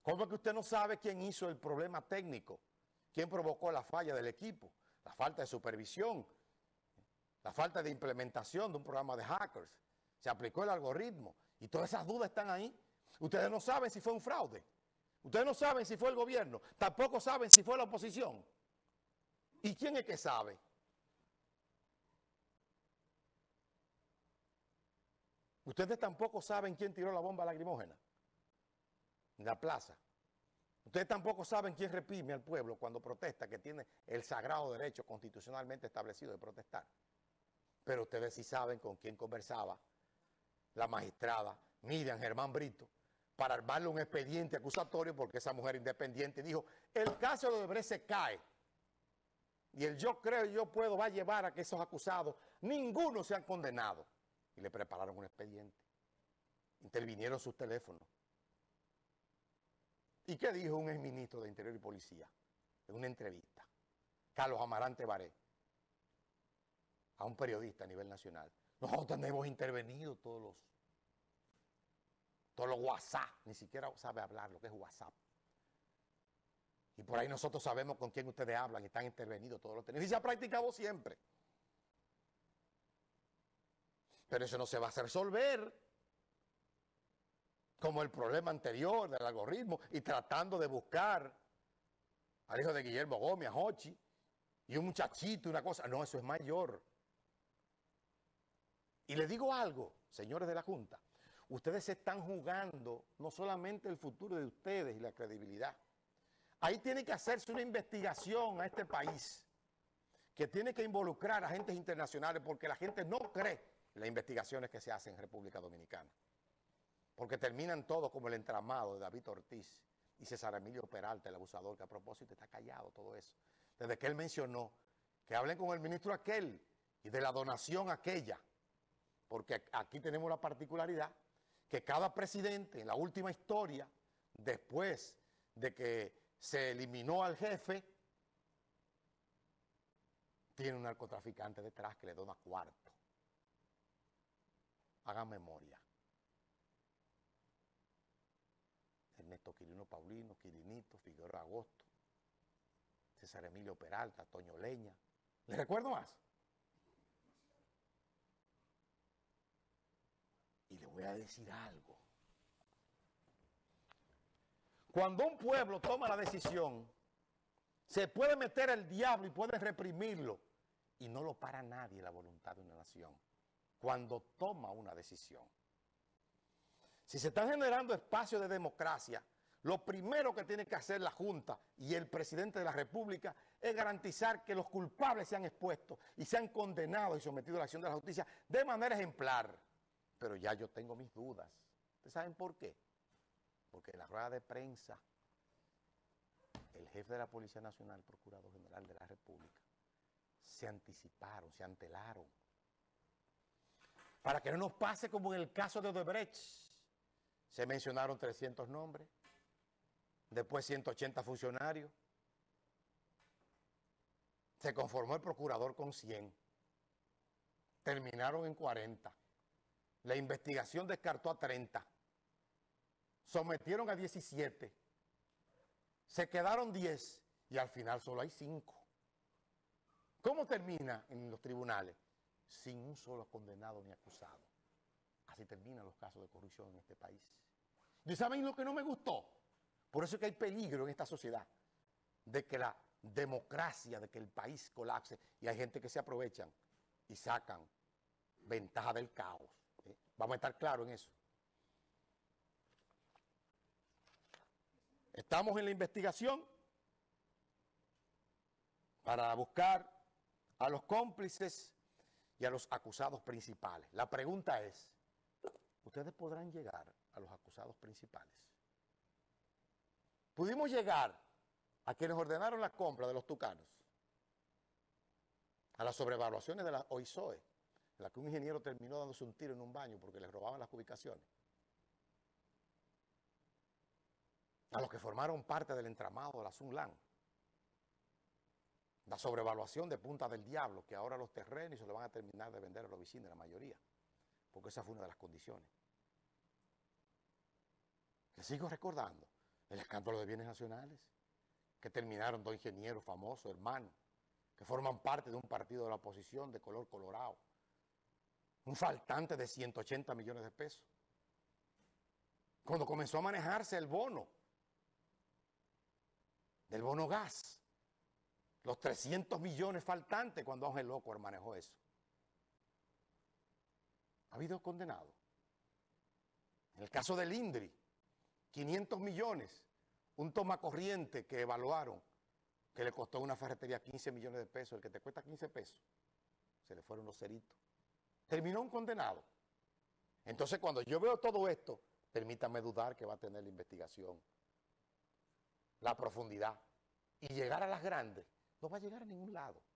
Como que usted no sabe quién hizo el problema técnico, quién provocó la falla del equipo, la falta de supervisión, la falta de implementación de un programa de hackers. Se aplicó el algoritmo y todas esas dudas están ahí. Ustedes no saben si fue un fraude. Ustedes no saben si fue el gobierno. Tampoco saben si fue la oposición. ¿Y quién es que sabe? Ustedes tampoco saben quién tiró la bomba lacrimógena en la plaza. Ustedes tampoco saben quién reprime al pueblo cuando protesta, que tiene el sagrado derecho constitucionalmente establecido de protestar. Pero ustedes sí saben con quién conversaba la magistrada Miriam Germán Brito para armarle un expediente acusatorio, porque esa mujer independiente dijo, el caso de Odebrecht se cae. Y el yo creo y yo puedo va a llevar a que esos acusados, ninguno sean condenados. Y le prepararon un expediente. Intervinieron sus teléfonos. ¿Y qué dijo un exministro de Interior y Policía en una entrevista? Carlos Amarante Baré, a un periodista a nivel nacional. Nosotros tenemos intervenido todos los WhatsApp, ni siquiera sabe hablar lo que es WhatsApp. Y por ahí nosotros sabemos con quién ustedes hablan y están intervenidos todos los teléfonos. Y se ha practicado siempre. Pero eso no se va a resolver como el problema anterior del algoritmo y tratando de buscar al hijo de Guillermo Gómez, a Hochi, y un muchachito, una cosa. No, eso es mayor. Y les digo algo, señores de la Junta, ustedes se están jugando no solamente el futuro de ustedes y la credibilidad. Ahí tiene que hacerse una investigación a este país, que tiene que involucrar a agentes internacionales, porque la gente no cree en las investigaciones que se hacen en República Dominicana. Porque terminan todos como el entramado de David Ortiz y César Emilio Peralta, el abusador, que a propósito está callado todo eso. Desde que él mencionó que hablen con el ministro aquel y de la donación aquella, porque aquí tenemos la particularidad que cada presidente en la última historia, después de que se eliminó al jefe, tiene un narcotraficante detrás que le dona cuarto. Hagan memoria. Ernesto Quirino Paulino, Quirinito, Figueroa Agosto, César Emilio Peralta, Toño Leña. ¿Les recuerdo más? Y les voy a decir algo. Cuando un pueblo toma la decisión, se puede meter el diablo y puede reprimirlo, y no lo para nadie la voluntad de una nación, cuando toma una decisión. Si se están generando espacios de democracia, lo primero que tiene que hacer la Junta y el presidente de la República es garantizar que los culpables sean expuestos y sean condenados y sometidos a la acción de la justicia de manera ejemplar. Pero ya yo tengo mis dudas. ¿Ustedes saben por qué? Porque en la rueda de prensa, el jefe de la Policía Nacional, Procurador General de la República, se anticiparon, se antelaron. Para que no nos pase como en el caso de Odebrecht. Se mencionaron 300 nombres, después 180 funcionarios. Se conformó el procurador con 100. Terminaron en 40. La investigación descartó a 30. Sometieron a 17. Se quedaron 10 y al final solo hay 5. ¿Cómo termina en los tribunales? Sin un solo condenado ni acusado. Así terminan los casos de corrupción en este país. ¿Y saben lo que no me gustó? Por eso es que hay peligro en esta sociedad, de que la democracia, de que el país colapse, y hay gente que se aprovechan y sacan ventaja del caos. Vamos a estar claros en eso. Estamos en la investigación para buscar a los cómplices y a los acusados principales. La pregunta es, ¿ustedes podrán llegar a los acusados principales? ¿Pudimos llegar a quienes ordenaron la compra de los tucanos? A las sobrevaluaciones de la OISOE, en la que un ingeniero terminó dándose un tiro en un baño porque les robaban las ubicaciones. A los que formaron parte del entramado de la Sunlan. La sobrevaluación de Punta del Diablo, que ahora los terrenos se lo van a terminar de vender a los vecinos, la mayoría, porque esa fue una de las condiciones. Les sigo recordando El escándalo de bienes nacionales, que terminaron dos ingenieros famosos, hermanos, que forman parte de un partido de la oposición de color colorado. Un faltante de 180 millones de pesos. Cuando comenzó a manejarse el bono, del bono gas, los 300 millones faltantes cuando Ángel López manejó eso. Ha habido condenados. En el caso del INDRI, 500 millones, un toma corriente que evaluaron, que le costó a una ferretería 15 millones de pesos, el que te cuesta 15 pesos, se le fueron los ceritos. Terminó un condenado. Entonces, cuando yo veo todo esto, permítame dudar que va a tener la investigación, la profundidad, y llegar a las grandes, no va a llegar a ningún lado.